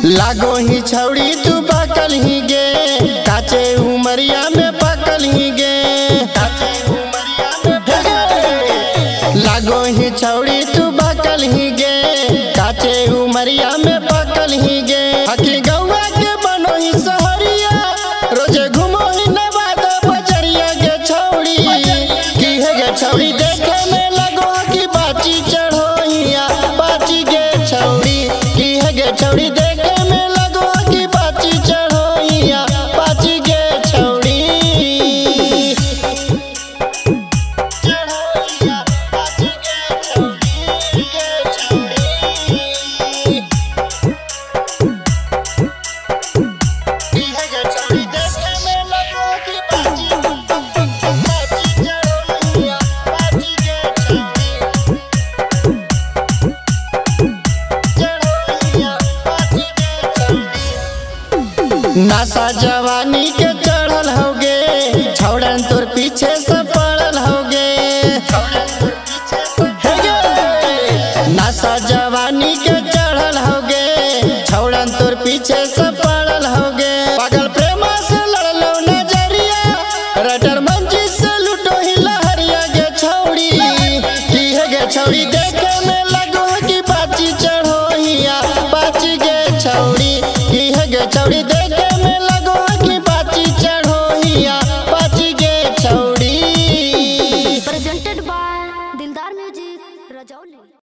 लागो ही छौड़ी तू पकल ही गे, काचे उमरिया में पकल ही गे। लागो ही छौड़ी तू पकल ही गे, काचे उमरिया में पकल ही गे। हकी गौवा के बनो ही सहरिया, रोजे घूमो ही नवादा बजरिया गे छौड़ी। की है गे छौड़ी देखे में लगो कि बाची चढ़ो हिया, बाची गे छौड़ी। की है गे छौड़ी देखे में लगो कि बाची चढ़ो हिया, बाची गे छौड़ी। नशा जवानी के चढ़ल होगे, छौड़न तोर पीछे से पड़ल होगे। नशा जवानी के चढ़ल होगे, छौड़न तोर पीछे से पड़ल होगे। पागल प्रेमा से लड़लो नजरिया, रटर मंजी से लुटो ही लहरिया गे छौड़ी। की है गे छौड़ी।